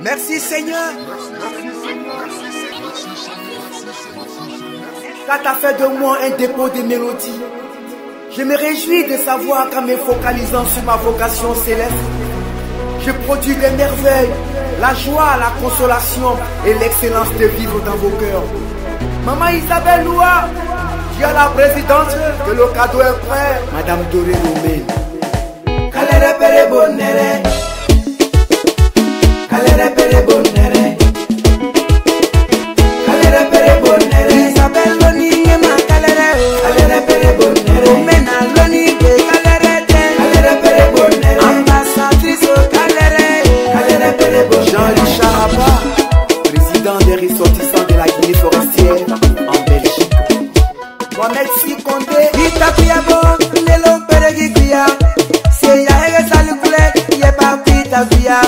Merci Seigneur. Car tu as fait de moi un dépôt de mélodies. Je me réjouis de savoir qu'en me focalisant sur ma vocation céleste, je produis des merveilles, la joie, la consolation et l'excellence de vivre dans vos cœurs. Maman Isabelle Loua, tu as la présidente, que le cadeau est prêt. Madame Doré Lomé. Kalere pere bonere. Kalere pere bonere. Kalere pere bonere. Isabelle Loni ma kalere. Kalere pere bonere. Romena Loni be kalere te. Kalere pere bonere. Ambassadrice au kalere. Kalere pere bonere. Jean-Richard Abba, président des ressortissants de la Guinée forestière en Belgique. Mohamed Sikonde, Itapiabo, Nelo Pereguia. Si ya ege salukule, ye pa pita via.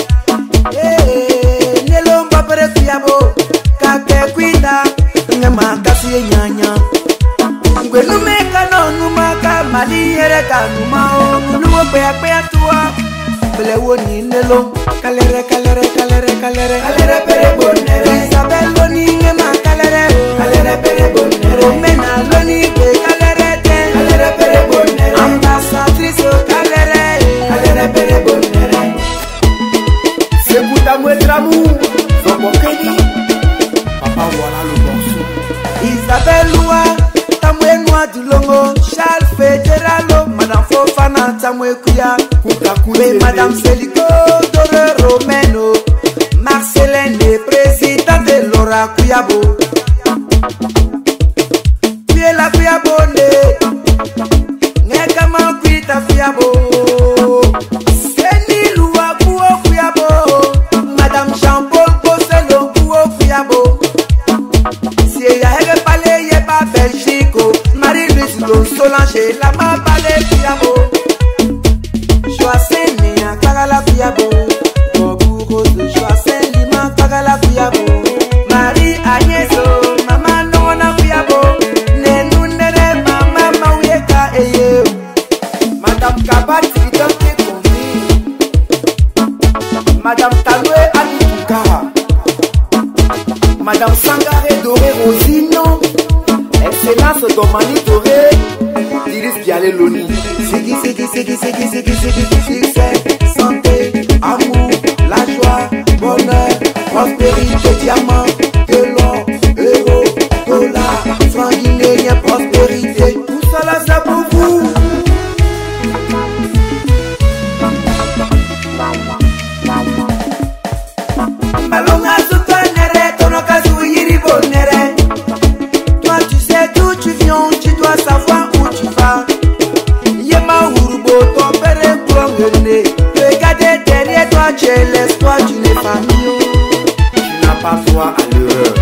Nelo mbapere fiabo, kake kwita, ngema kasi nyanya. Ngwelume kano numaka, mali ere kanumao, nuwo pea pea tua. Bele woni nelo, kalere kalere kalere kalere. Kalere pere bonere. Isabelle Loni ngema kalere. Kalere pere bonere. Romena Loni be kalere te. Kalere pere bonere. Ambassadrice au kalere. Kalere pere bonere. C'est pour t'amour et l'amour. Zobokeni. Papa voilà le morceau. Isabelle Loua, tamwe noa du longo. Charles Federalo, Madame Fofana tamwe kuya. Kukakule Madame Selico, Dore Romeno. Marcelene, président de Laura Kuyabo. Tu es la Kuyabone. Nekama Kuita Kuyabo. Seni Loua Kuo Kuyabo. Madame Jean-Paul Bosselo Kuo Kuyabo. Si ya hege pale ye pa Belgique. Marie-Louise Don Solange la ma pale Kuyabo. Joacene Akagala Kuyabo. Bobu Rose Joacene Lima Akagala Kuyabo. Marie Agneso Mama Nona Kuyabo. Nenunere Mama Mauyeka Eye. Madame Kabati Dante Kongi. Madame Taloe Anitoukara. Madame Sangare Doré Rosino. Excellence Domani Doré. Iris Bialé Loni. Sigi, sigi, sigi, sigi, sigi, sigi, succès, santé, amour, la joie, bonheur, prospérité, diamant, de l'or, euro, dollar, franc guinéen, prospérité. Tout cela c'est pour vous. Malonga soutenere, tonokazu yiri bonere. Toi tu sais d'où tu viens, tu dois savoir où tu vas. Yema Urubo, ton père est prongé. Regardez derrière toi, tu es l'espoir d'une famille. Tu n'as pas droit à l'erreur.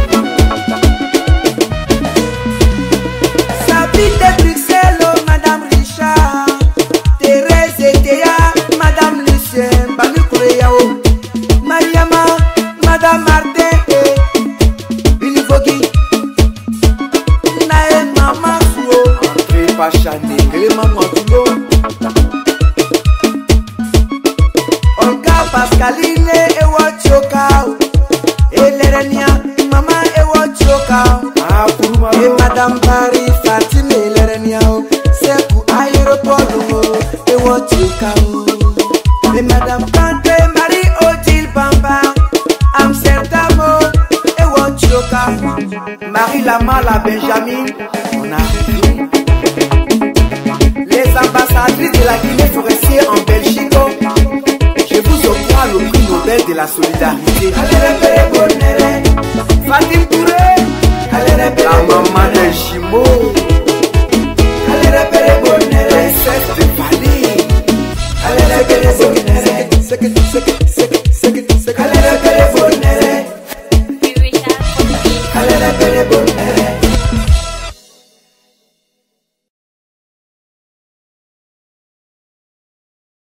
Sabine de Bruxelles, oh, Madame Richard. Thérèse et Théa, Madame Lucien, Banu Koreao. Mariama, Madame Martin et Univogi. Nae Mama Fouo. André Pachane, Maman Toulo. Olga Pascaline et Wachokao. Et Lerenia, Maman et Wachokao. Et Madame Paris, Fatime et Lerenia. C'est pour aéroport et Wachokao. Et Madame Kante, Marie Odile Bamba. Amsterdam et Wachokao. Marie Lama, la Benjamin. On a les ambassadrices de la Guinée forestière en Belgique, je vous octroie le prix Nobel de la solidarité.